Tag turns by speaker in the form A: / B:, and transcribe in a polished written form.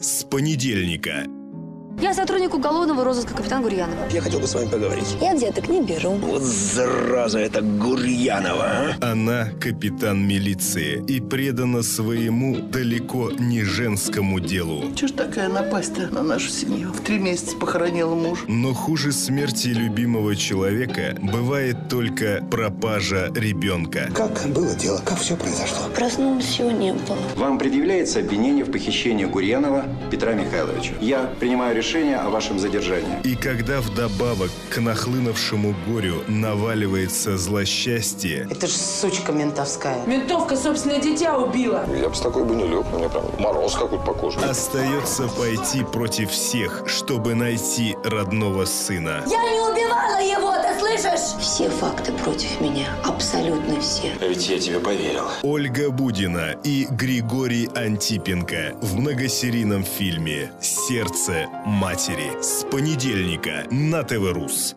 A: с понедельника.
B: Я сотрудник уголовного розыска, капитан Гурьянова.
C: Я хотел бы с вами поговорить.
B: Я взяток не беру.
C: Вот зараза эта Гурьянова, а?
A: Она капитан милиции и предана своему далеко не женскому делу.
D: Чего ж такая напасть-то на нашу семью? В 3 месяца похоронила мужа.
A: Но хуже смерти любимого человека бывает только пропажа ребенка.
C: Как было дело? Как все произошло?
B: Проснулась, его не было.
E: Вам предъявляется обвинение в похищении Гурьянова Петра Михайловича. Я принимаю решение о вашем задержании.
A: И когда вдобавок к нахлынувшему горю наваливается злосчастье,
F: Это ж сучка ментовская.
G: Ментовка собственное дитя убила.
H: Я бы с такой бы не лег, у меня прям мороз какой-то по коже.
A: остается пойти против всех, чтобы найти родного сына.
B: Я не убивала его, ты слышишь? Все факты против меня, абсолютно все.
E: А ведь я тебе поверил.
A: Ольга Будина и Григорий Антипенко в многосерийном фильме «Сердце матери» с понедельника на ТВ Рус.